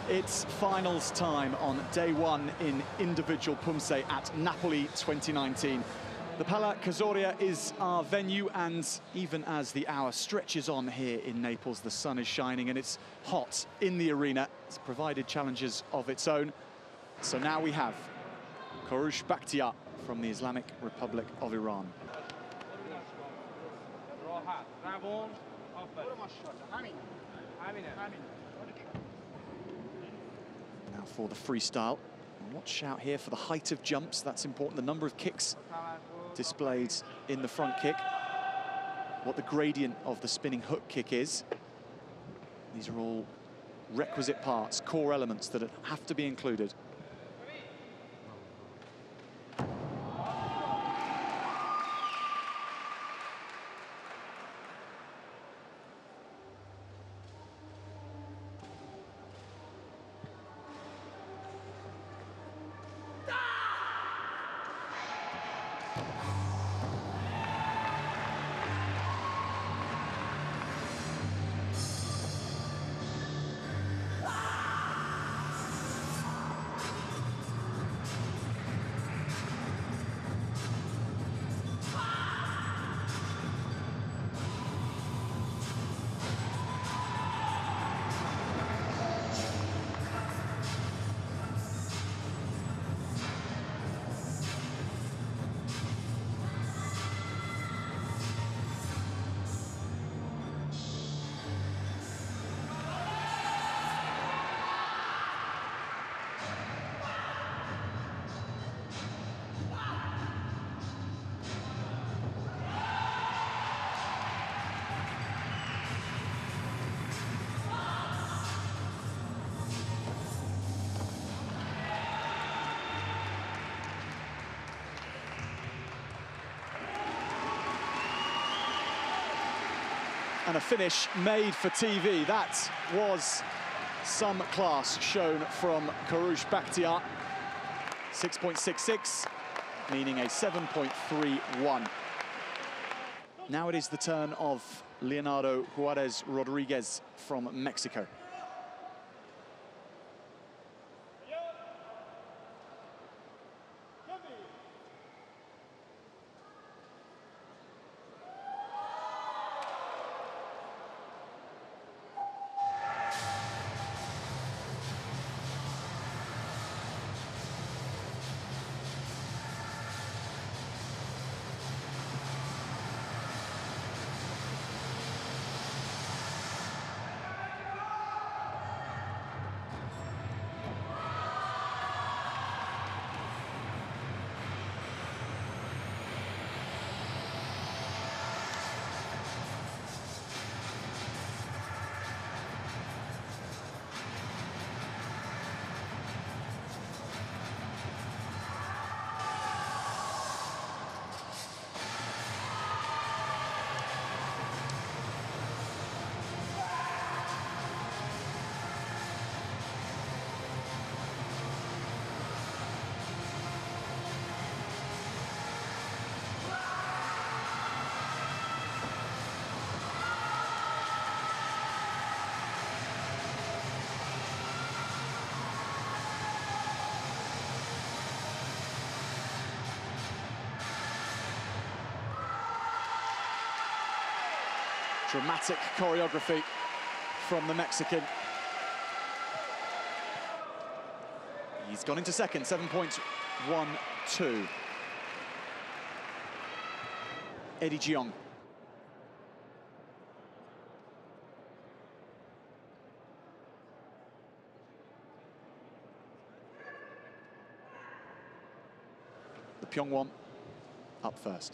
It's finals time on day one in individual Poomsae at Napoli 2019. The Pala Casoria is our venue, and even as the hour stretches on here in Naples, the sun is shining and it's hot in the arena. It's provided challenges of its own. So now we have Kouroush Bakhtiar from the Islamic Republic of Iran. Now for the freestyle. And watch out here for the height of jumps. That's important. The number of kicks displayed in the front kick. What the gradient of the spinning hook kick is. These are all requisite parts, core elements that have to be included. And a finish made for TV. That was some class shown from Kouroush Bakhtiar. 6.66, meaning a 7.31. Now it is the turn of Leonardo Juarez Rodriguez from Mexico. Dramatic choreography from the Mexican. He's gone into second, 7.12. Eddie Jiong. The Pyongwon up first.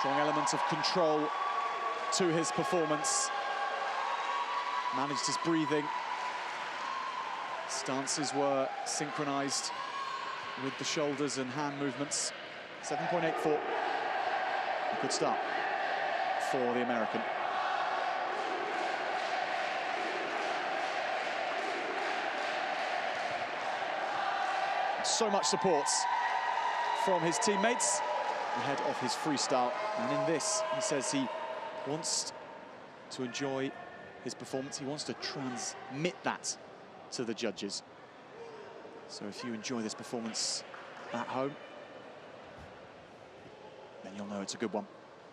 Strong element of control to his performance. Managed his breathing. Stances were synchronized with the shoulders and hand movements. 7.84. A good start for the American. So much support from his teammates ahead of his freestyle. And in this, he says he wants to enjoy his performance. He wants to transmit that to the judges. So if you enjoy this performance at home, then you'll know it's a good one.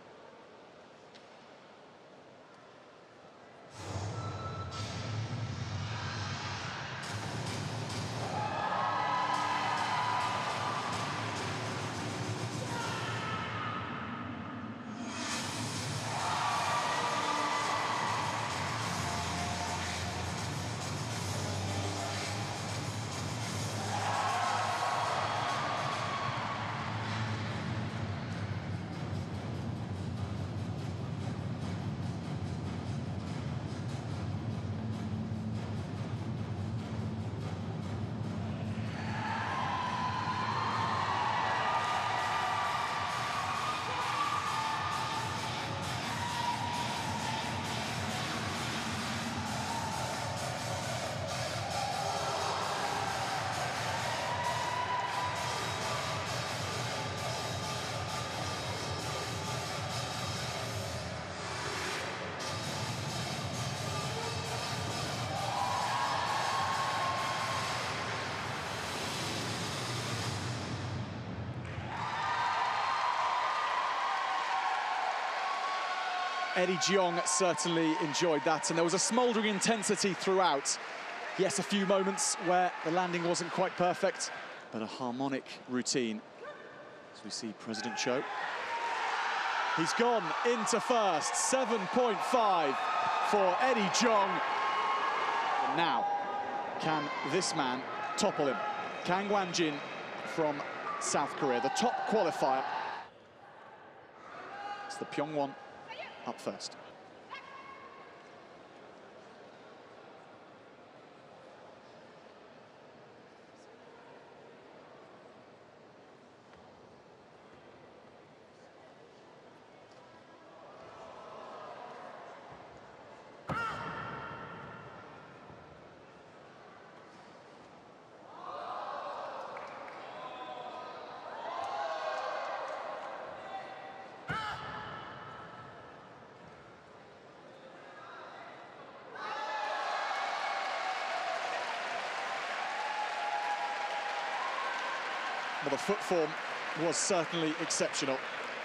Eddie Jeong certainly enjoyed that, and there was a smouldering intensity throughout. Yes, a few moments where the landing wasn't quite perfect, but a harmonic routine. As we see President Cho. He's gone into first, 7.5 for Eddie Jeong. And now, can this man topple him? Kang Wan-jin from South Korea, the top qualifier. It's the Pyongwon up first. Well, the foot form was certainly exceptional.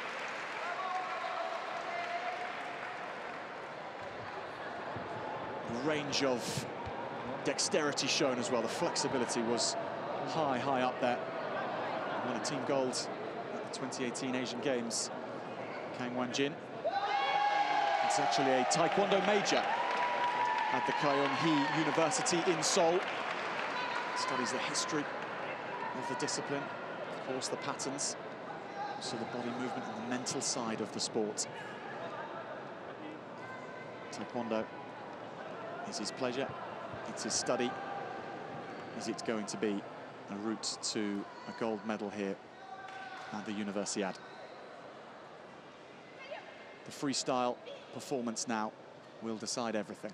The range of dexterity shown as well. The flexibility was high up there. Won a team gold at the 2018 Asian Games. Kang Wan-jin. It's actually a Taekwondo major at the Kyung-hee University in Seoul. Studies the history of the discipline. Of course, the patterns, also the body movement and the mental side of the sport. Taekwondo is his pleasure, it's his study. Is it going to be a route to a gold medal here at the Universiade? The freestyle performance now will decide everything.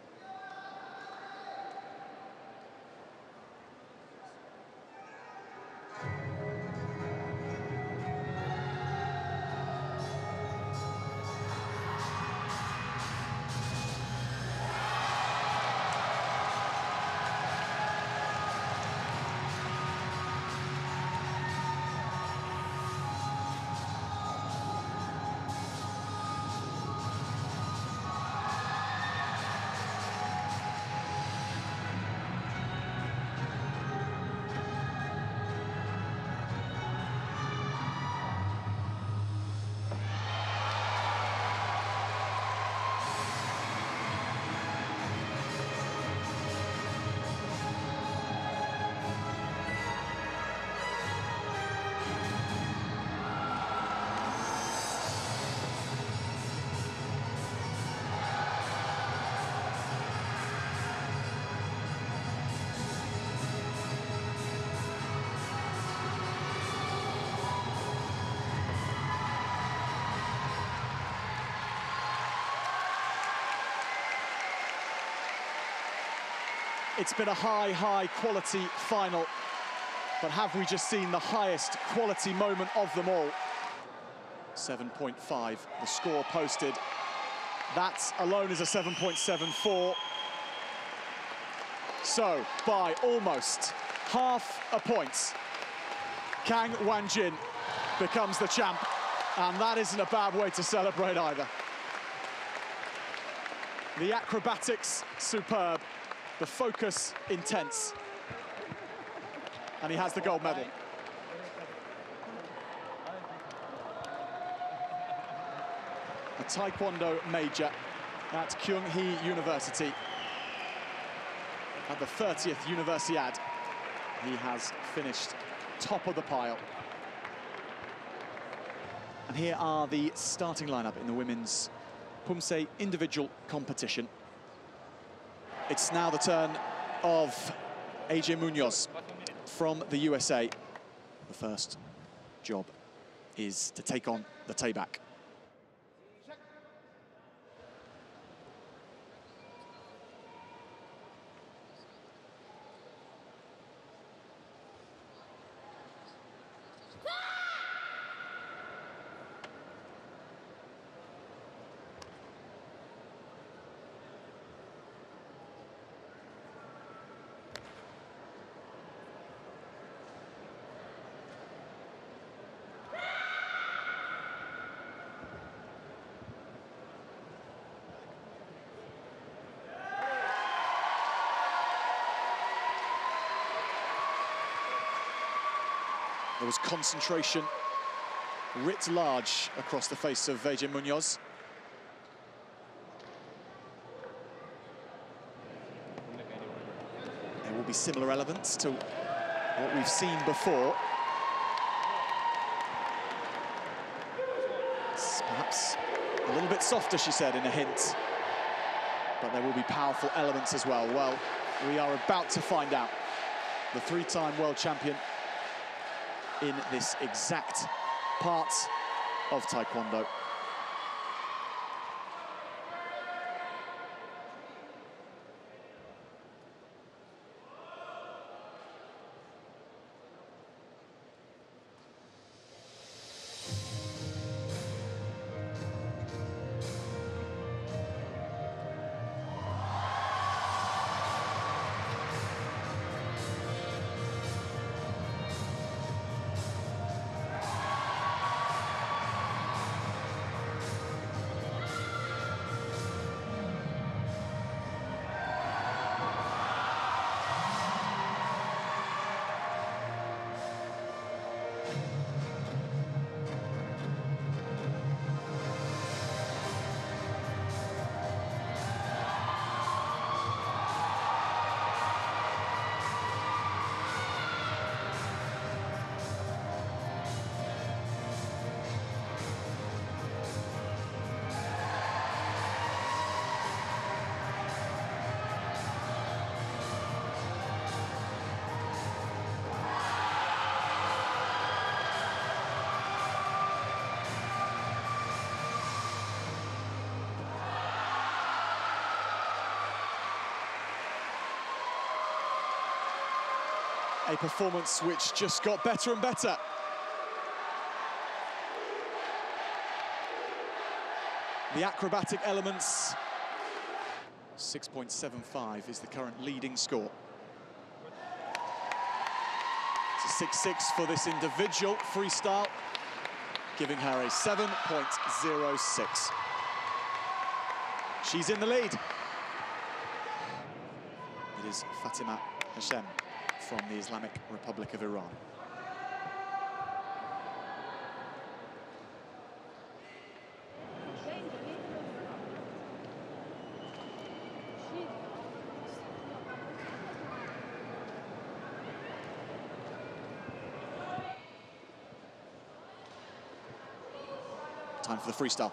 It's been a high quality final, but have we just seen the highest quality moment of them all? 7.5, the score posted. That alone is a 7.74. So, by almost half a point, Kang Wanjin becomes the champ, and that isn't a bad way to celebrate either. The acrobatics, superb. The focus, intense. And he has the gold medal. A Taekwondo major at Kyunghee University. At the 30th Universiade, he has finished top of the pile. And here are the starting lineup in the women's Poomsae individual competition. It's now the turn of AJ Munoz from the USA. The first job is to take on the Taeback. There was concentration writ large across the face of AJ Munoz. There will be similar elements to what we've seen before. It's perhaps a little bit softer, she said, in a hint. But there will be powerful elements as well. Well, we are about to find out. The three-time world champion in this exact part of Taekwondo. A performance which just got better and better. The acrobatic elements, 6.75 is the current leading score. It's a 6.6 for this individual freestyle, giving her a 7.06. She's in the lead. It is Fatima Hashem from the Islamic Republic of Iran. Time for the freestyle.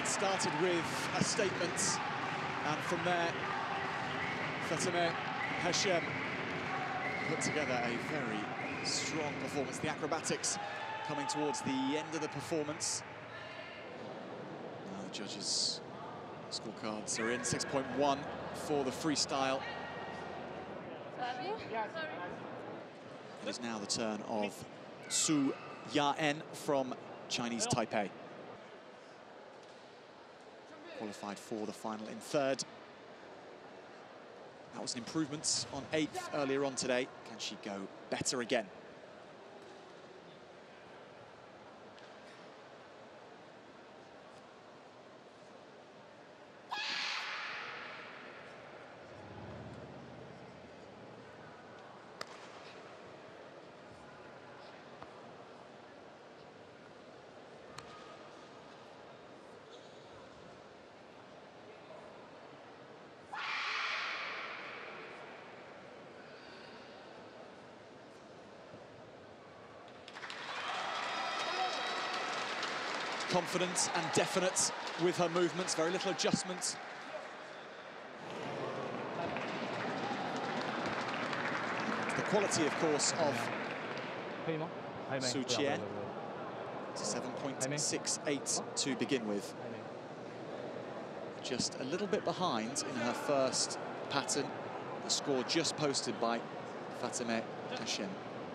started with a statement, and from there, Fatemeh Hachem put together a very strong performance. The acrobatics coming towards the end of the performance. Now the judges' scorecards are in. 6.1 for the freestyle. It is now the turn of Su Ya-en from Chinese Taipei. Qualified for the final in third. That was an improvement on 8th earlier on today. Can she go better again? Confident and definite with her movements, very little adjustments. The quality, of course, of Su Chien. 7.68 to begin with. Just a little bit behind in her first pattern, the score just posted by Fatemeh Hachem.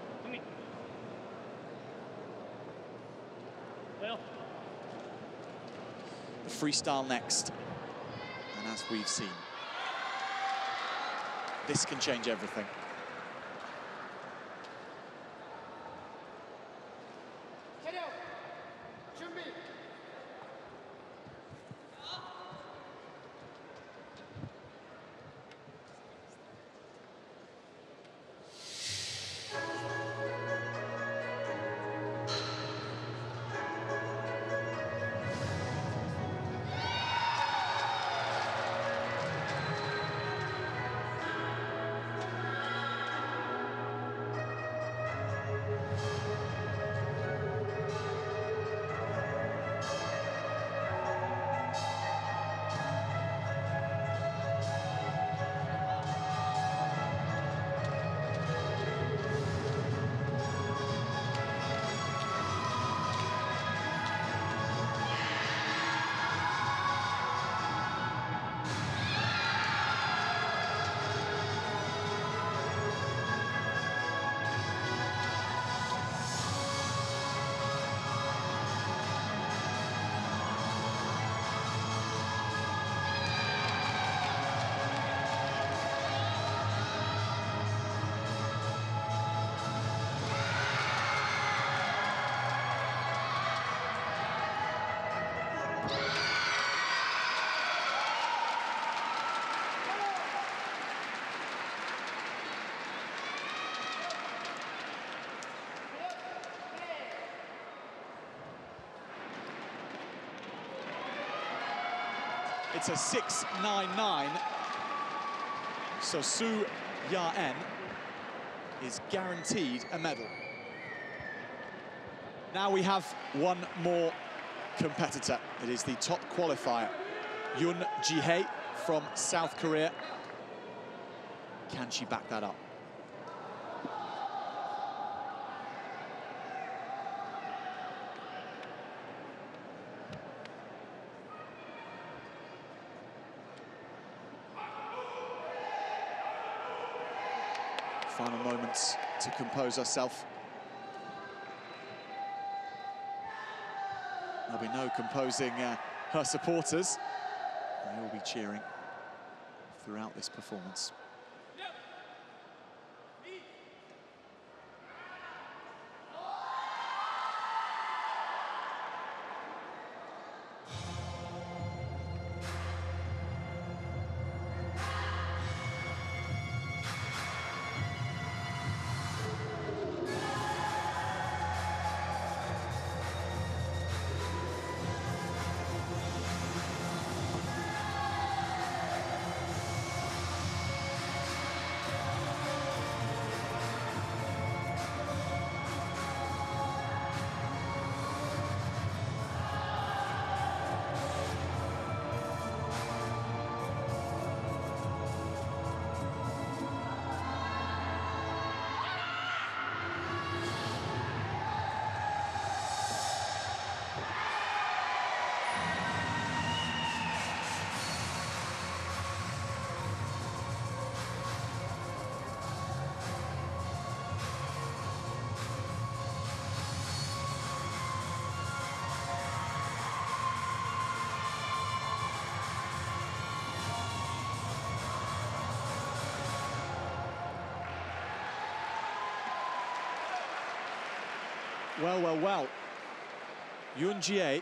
The freestyle next, and as we've seen, this can change everything. It's a 6.99, so Su Ya-en is guaranteed a medal. Now we have one more competitor. It is the top qualifier, Yoon Ji-hae from South Korea. Can she back that up? Final moments to compose herself. There'll be no composing her supporters. They will be cheering throughout this performance. Well, well, well. Yoon Jae,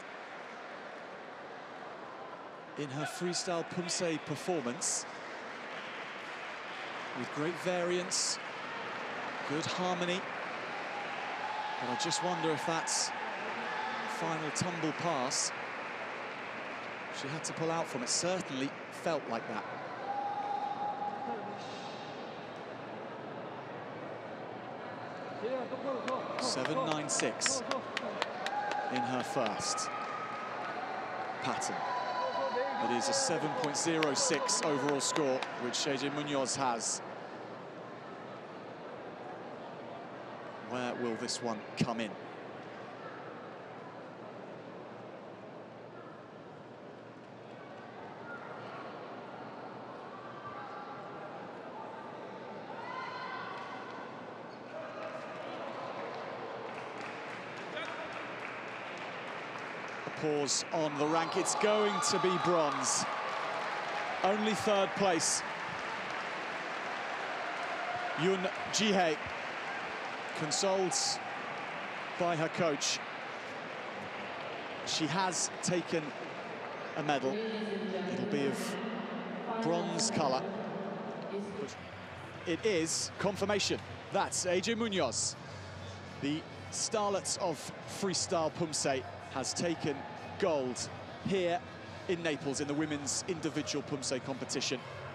in her freestyle Poomsae performance, with great variance, good harmony. But I just wonder if that's the final tumble pass she had to pull out from. It certainly felt like that. .796 in her first pattern. It is a 7.06 overall score, which AJ Munoz has. Where will this one come in? Pause on the rank. It's going to be bronze. Only third place. Yoon Jae, consoled by her coach. She has taken a medal. It'll be of bronze colour. It is confirmation. That's AJ Munoz, the starlet of freestyle Poomsae, has taken gold here in Naples in the women's individual Poomsae competition.